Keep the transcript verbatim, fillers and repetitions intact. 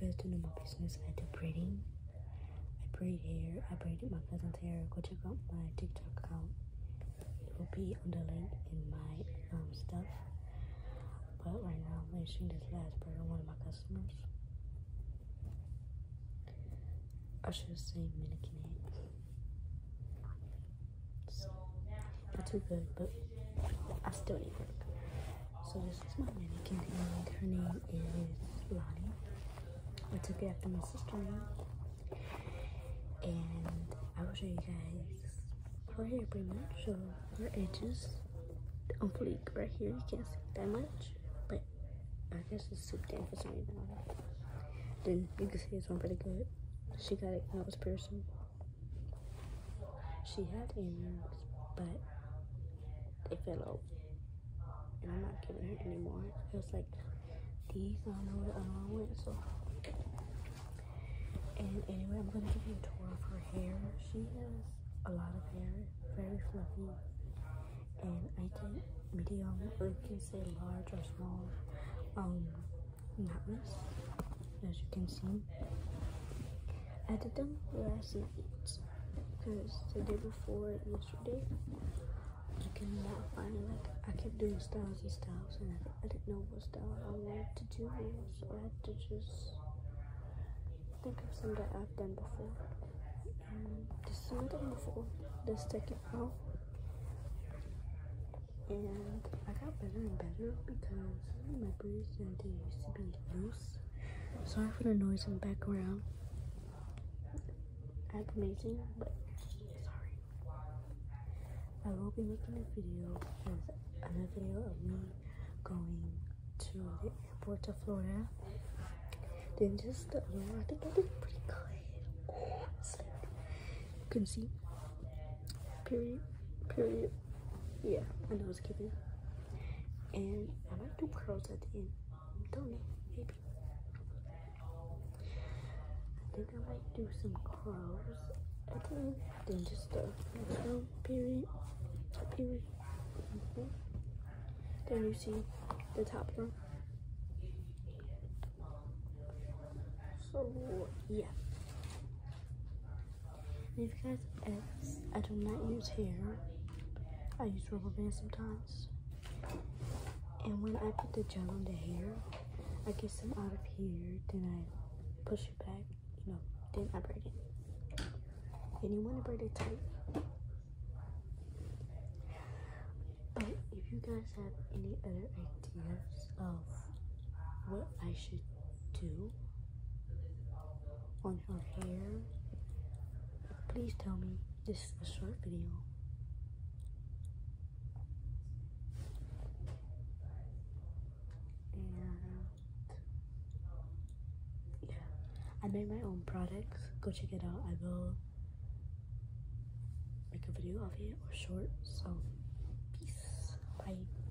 guys don't know my business, I do braiding. I braid hair. I braided my cousin's hair. Go check out my TikTok account. It will be on the link in my um stuff. But right now I'm finishing this last braid on one of my customers. I should say mannequin eggs. So, not too good, but I still need work. So this is my mannequin egg. Her name is Lonnie. I took it after my sister-in-law. And I will show you guys her hair pretty much. So her edges on fleek right here. You can't see that much, but I guess it's too thin for some reason. Then you can see it's on pretty good. She got it when I was piercing. She had earrings, but they fell out. And I'm not giving her anymore. It was like these, I don't know where the other one went, so. And anyway, I'm gonna give you a tour of her hair. She has a lot of hair, very fluffy. And I think medium, or you can say large or small, um, knotless, as you can see. I did them last night, because the day before yesterday, you cannot find, like, I kept doing styles and styles, and I, I didn't know what style I wanted to do, so I had to just think of some that I've done before. And this is what I've done before, the second row. And I got better and better because my braids and they used to be loose. Sorry for the noise in the background. That's amazing, but sorry. I will be making a video, another video of me going to the airport to Florida. Then just the other one, I think I did pretty good. Oh, it's like, you can see, period, period. Yeah, I know it's giving. And I might do curls at the end. Don't know, maybe. I think I might do some curls at the end. Then just the next row, period, period. Mm-hmm. Then you see the top row. So, yeah. And if you guys ask, I do not use hair. I use rubber bands sometimes. And when I put the gel on the hair, I get some out of here, then I push it back, you know, then I braid it. And you want to braid it tight. But if you guys have any other ideas of what I should do on her hair, please tell me. This is a short video. I made my own products. Go check it out. I will make a video of it or short. So, peace. Bye.